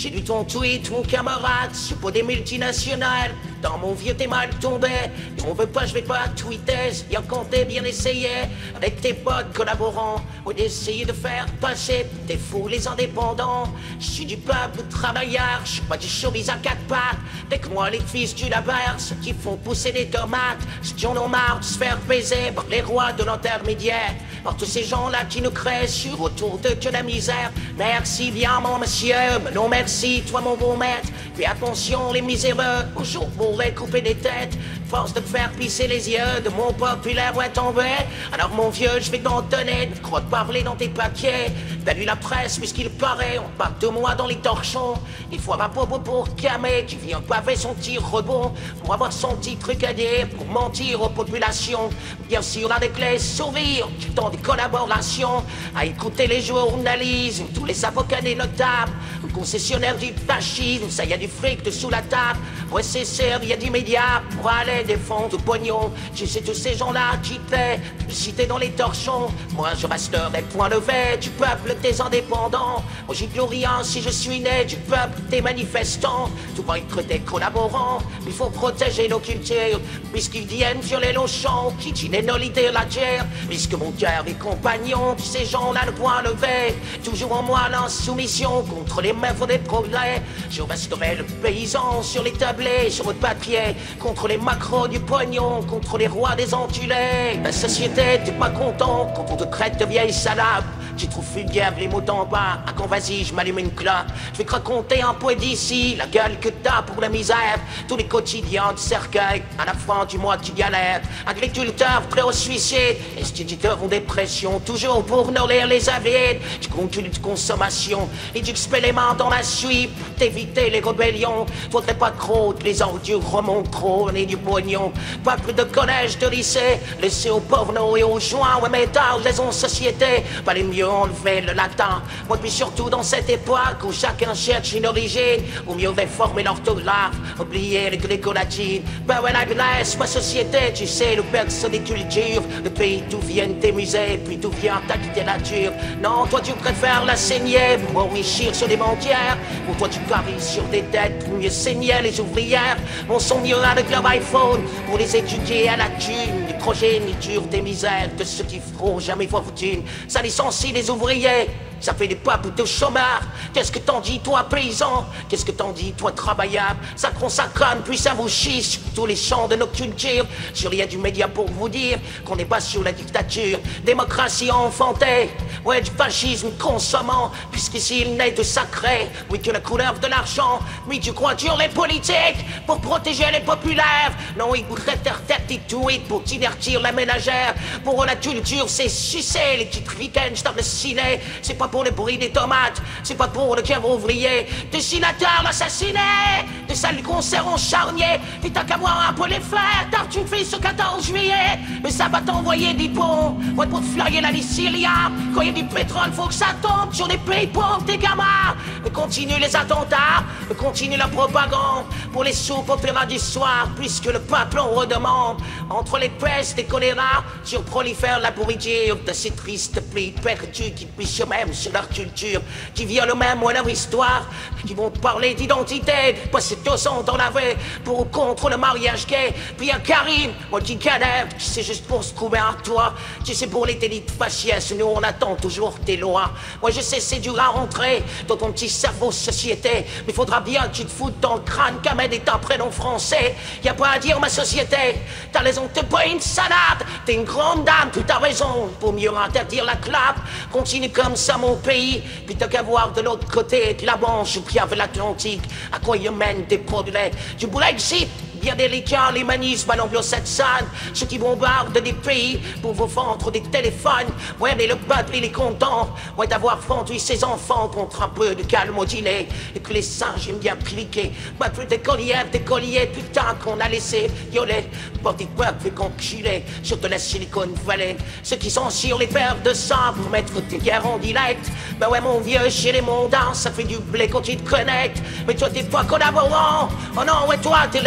J'ai lu ton tweet, mon camarade, sous peau des multinationales. Dans mon vieux t'es mal tombé. Et on veut pas, je vais pas tweeter. Et quand t'es bien essayé, avec tes potes collaborants, ou d'essayer de faire passer des fous les indépendants. Je suis du peuple travailleur, je suis pas du showbiz à quatre pattes. Avec moi les fils du labeur, ceux qui font pousser des tomates. Ceux qui en ont marre de se faire baiser par les rois de l'intermédiaire. Par tous ces gens-là qui nous créent sur autour de que la misère. Merci bien mon monsieur, mais non merci toi mon beau maître. Fais attention les miséreux, au jour pourrait couper des têtes. Force de te faire pisser les yeux de mon populaire ouais tombé. Alors mon vieux je vais t'en donner, ne crois de parler dans tes papiers. T'as lu la presse puisqu'il paraît, on parle de moi dans les torchons. Il faut avoir bobo pour camer, qui vient paver son petit rebond. Pour avoir son petit truc à dire, pour mentir aux populations. Bien sûr avec les sourires, du temps des collaborations. À écouter les journalistes, tous les avocats des notables. Le concessionnaire du fascisme, ça y a du fric dessous la table. Ouais c'est sûr, y a du média pour aller défendre le pognon. Je sais tous ces gens-là qui paient, citer dans les torchons. Moi je resterai point levé du peuple des indépendants. Moi j'y plus rien si je suis né du peuple des manifestants. Tout va être des collaborants, il faut protéger nos cultures, puisqu'ils viennent violer nos champs, qui dînent nos idées la guerre. Puisque mon cœur est compagnon de ces gens-là le point levé. Toujours en moi l'insoumission contre les meufs des progrès. Je resterai le paysan sur les tablés, sur le papier, contre les macros du pognon, contre les rois des enculés. La société, t'es pas content quand on te traite de vieille salope. Tu trouves vulgaire les mots d'en bas. Ah quand vas-y, je m'allume une clope. Je vais te raconter un peu d'ici, la gueule que t'as pour la misère. Tous les quotidiens de cercueil, à la fin du mois tu galères. Agriculteurs prêts au suicide, instituteurs en dépression, toujours pour nourrir les avides. Tu continues de consommation et tu expelles les mains dans la suite pour t'éviter les rébellions. Faudrait pas trop que les ordures remontent trop et du pognon. Pas plus de collège, de lycée, laissez aux pornos et aux joints. Ouais mais tard, les en société, pas les mieux enlever le latin. Moi puis surtout dans cette époque où chacun cherche une origine, ou mieux réformer l'orthographe, oublier les gréco-latines. Ben ouais la Grèce, ma société, tu sais, le berceau des cultures, le pays d'où viennent tes musées, puis d'où vient ta littérature. Non, toi tu préfères la saigner pour enrichir sur des banquières, ou toi tu paries sur des dettes pour mieux saigner les ouvrières. On sont mieux avec leur iPhone pour les étudier à la thune, les progénitures des misères de ceux qui feront jamais fortune. Ça licencie les ouvriers, ça fait des papes de chômeurs. Qu'est-ce que t'en dis toi paysan? Qu'est-ce que t'en dis toi travaillable? Ça consacre puis ça vous chie sur tous les champs de nos cultures. Sur rien du média pour vous dire qu'on n'est pas sous la dictature. Démocratie enfantée, ouais du fascisme consommant, puisqu'ici il n'est de sacré, oui que la couleur de l'argent. Oui tu crois dur les politiques pour protéger les populaires. Non ils voudraient faire tout pour divertir la ménagère. Pour eux la culture c'est sucer les petites week-ends dans le ciné. C'est pas pour le bruit des tomates, c'est pas pour le cœur ouvrier. Dessinateur assassiné, des salles de concert en charnier. Et t'as qu'à voir un peu les faire, tard tu me fais ce 14 juillet. Mais ça va t'envoyer des ponts, ouais pour te flyer la Lycilia. Quand y a du pétrole, faut que ça tombe sur des pays pauvres, des gamins. Mais continue les attentats, mais continue la propagande. Pour les soupes opéra du soir, puisque le peuple en redemande. Entre les pestes et choléra, surprolifère la pourriture de ces tristes pays perdus qui puissent même sur leur culture, qui violent même leur histoire, qui vont te parler d'identité, passer 2 ans dans la vie pour ou contre le mariage gay. Puis un Karim, moi qui galère, tu sais juste pour se trouver un toit, tu sais pour les délits de faciès, nous on attend toujours tes lois. Moi je sais c'est dur à rentrer dans ton petit cerveau société, mais faudra bien que tu te foutes dans le crâne qu'Ahmed est un prénom français. Y a pas à dire ma société, t'as raison, t'es pas une salade, t'es une grande dame, puis t'as raison, pour mieux interdire la clap. Continue comme ça mon pays, puis t'as qu'à voir de l'autre côté de la Manche ou bien de l'Atlantique, à quoi y mènent des progrès du Brexit. Bien délicat, les manifs anglo-saxonnes, ceux qui bombardent des pays pour vous vendre des téléphones. Ouais, mais le peuple, il est content, ouais, d'avoir vendu ses enfants contre un peu de calme au dîner, et que les singes aiment bien cliquer. Pas plus des colliers, putain, qu'on a laissé violer. Pour des peuples conculés sur de la Silicon Valley. Ceux qui sont sur les paires de sang pour mettre tes guerres en direct. Ben ouais, mon vieux, chez les mondains, ça fait du blé quand tu te connectes. Mais toi, t'es pas collaborant. Oh non, ouais, toi, t'es le Voltaire.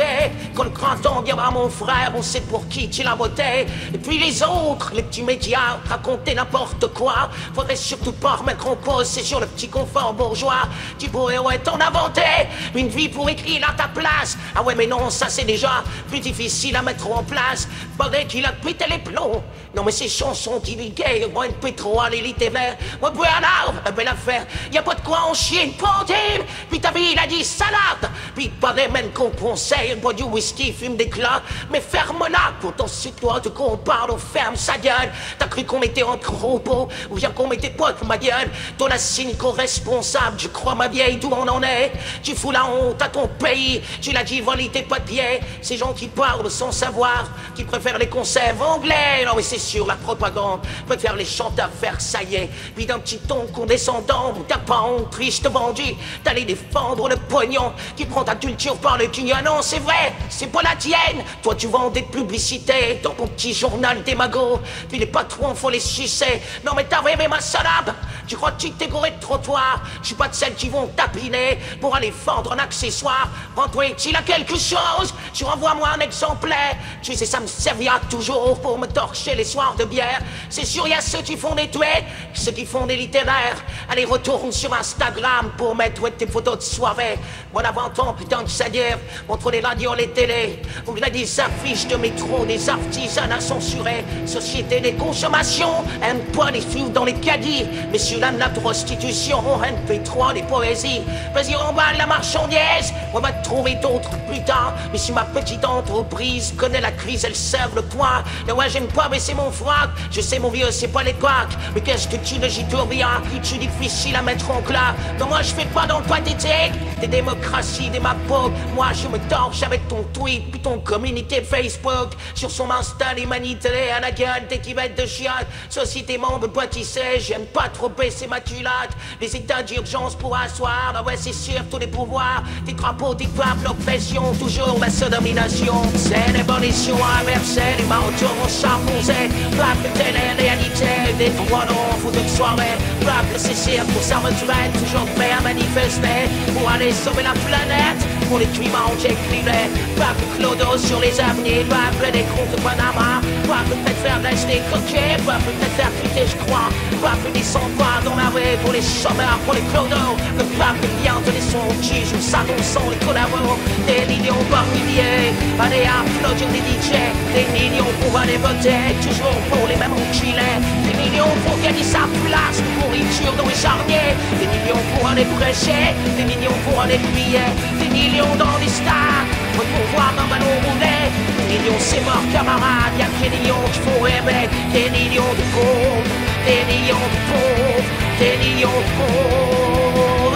Quand le printemps viendra, mon frère, on sait pour qui tu l'as voté. Et puis les autres, les petits médias, raconter n'importe quoi. Faudrait surtout pas remettre en cause, c'est sur le petit confort bourgeois. Tu pourrais ouais t'en inventer une vie pour écrire à ta place. Ah ouais mais non, ça c'est déjà plus difficile à mettre en place. Faudrait qu'il a pété les plombs. Non mais ces chansons divulguées, moi une pétrole, l'élite est vert. Moi Bernard, une belle affaire. Y a pas de quoi en chier une pontine. Puis ta vie il a dit salade. Puis pas les mêmes qu'on conseille, bois du whisky, fume des clopes. Mais ferme-la, quand ensuite toi te compare, on ferme sa gueule. T'as cru qu'on était entre robots, ou bien qu'on mettait pas de ma gueule. Ton assigne co-responsable, je crois ma vieille, d'où on en est. Tu fous la honte à ton pays, tu l'as dit, voler tes papiers. Ces gens qui parlent sans savoir, qui préfèrent les conserves anglais. Non mais c'est sûr, la propagande préfère les chanteurs versaillais. Puis d'un petit ton condescendant, où t'as pas honte, triste vendu, d'aller défendre le pognon qui prend ta culture par le cul. Non c'est vrai, c'est pas la tienne. Toi tu vends des publicités dans ton petit journal démago. Puis les patrons faut les sucer. Non mais t'as rêvé ma salope. Tu crois que tu t'es gouré de trottoir? Je suis pas de celles qui vont tapiner pour aller vendre un accessoire. Rends-toi s'il a quelque chose, tu renvoies-moi un exemplaire. Tu sais ça me servira toujours pour me torcher les soirs de bière. C'est sûr y a ceux qui font des tweets, ceux qui font des littéraires. Allez retourne sur Instagram pour mettre tes photos de soirée. Bon avant-temps putain de sadière entre les radios les télés. On a des affiches de métro, des artisanats censurés. Société des consommations, un point des sous dans les caddies. Messieurs dames la prostitution, MP3 des poésies. Vas-y remballe la marchandise, on va trouver d'autres plus tard. Mais si ma petite entreprise connaît la crise, elle serve le poing. Et ouais j'aime pas baisser mon froc, je sais mon vieux c'est pas l'époque. Mais qu'est-ce que tu ne j'y tournes bien, tu es difficile à mettre en clair. Non moi je fais pas dans le pathétique, des démocraties, des mapots. Moi je me torche avec ton tweet, puis ton communiqué Facebook. Sur son Insta l'humanité à la gueule des kivettes de chiottes. Société membre bâtissée, j'aime pas trop baisser ma culotte. Les états d'urgence pour asseoir, ah ouais c'est sûr tous les pouvoirs. Des drapeaux, des peuples, l'oppression, toujours la sodomination. C'est l'évolution inversée, les marteaux vont s'enfoncer. Peuple télé-réalité, des droits non, faut de soirée. Peuple c'est cirque pour s'aventurer, toujours prêt à manifester. Pour aller sauver la planète, pour les climats équilibrés. Peuple clodo sur les avenirs, peuple des comptes de Panama. Peuple peut-être faire des coquets, peuple peut-être faire quitter je crois. Peuple des sans-voix dans la rue pour les chômeurs, pour les clodos. Le peuple vient donner son qui joue ça dans son les collabos. Des millions par milliers, allez applaudir des DJ. Des millions pour aller voter, toujours pour les mêmes enculés. Des millions pour gagner sa place de pourriture dans les charniers. Des millions pour aller prêcher, des millions pour aller prier. Des millions dans les stades, pour voir un ballon rouler. Des millions c'est mort camarades, y'a que des millions qu'il faut aimer. Des millions de pauvres, des millions de pauvres, des millions de pauvres.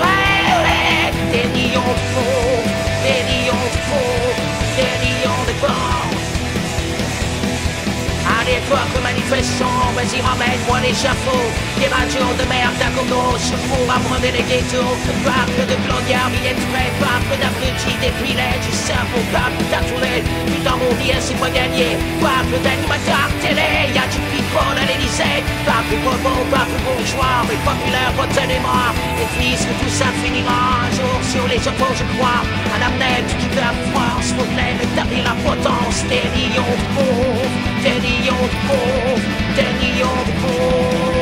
Des millions de pauvres, des millions de pauvres, des millions de pauvres. Allez toi que manifestant, vas-y ramène-moi l'échafaud. Des radios de merde à gauche pour apprendre les ghettos. Peuple de clodiards, billets de frais, peuple d'abrutis dépilés. Du cerveau, peuple tatoué, putain mon bien c'est pas gagné. Peuple d'animateur télé, y'a du people à l'Élysée. Peuple bobo, peuple bourgeois, mais populaire, votez les morts. Et puisque tout ça finira un jour sur les chapeaux je crois. À la net qui fait la France, faut établir la potence. Des millions de pauvres, des millions de pauvres, des millions de pauvres.